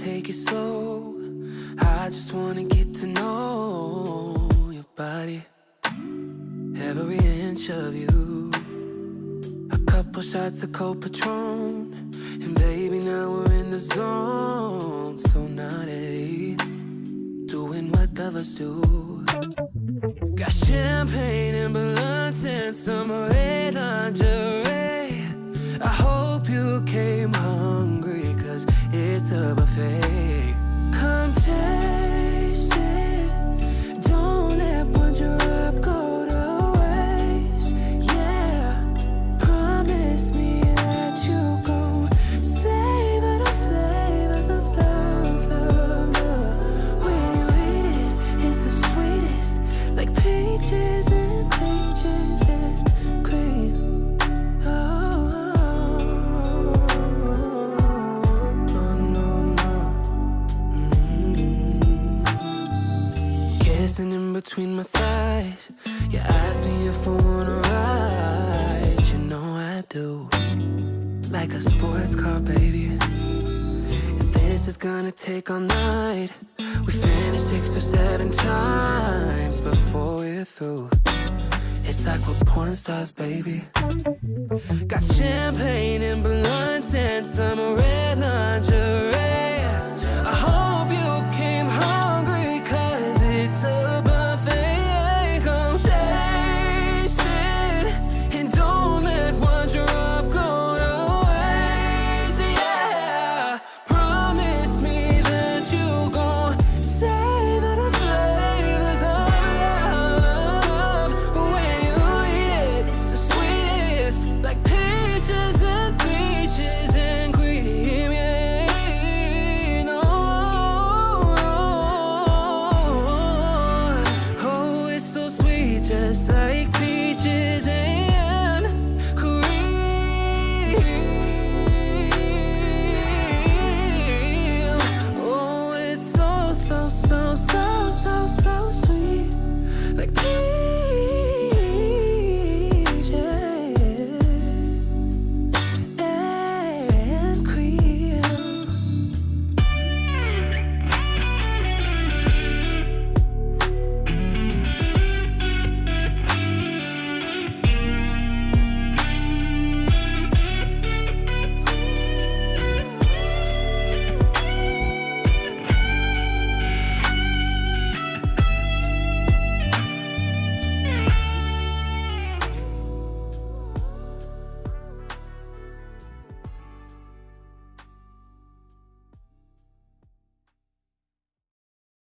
take it slow. I just wanna get to know your body, every inch of you. A couple shots of cold Patron, and baby, now we're in the zone. So naughty, doing what lovers do. Got champagne and balloons and some red lingerie. I hope you came hungry, cause it's a buffet. Come taste it, don't let one drop go to waste. Yeah, promise me that you gon' savor the flavors of love, love, love. When you eat it, it's the sweetest, like peaches and peaches and cream. Oh, no, no, no. Kissing in between my thighs. You ask me if I wanna ride. You know I do. Like a sports car, baby. And this is gonna take all night. We finish 6 or 7 times before we're through. It's like we're porn stars, baby. Got champagne and balloons and some red lingerie.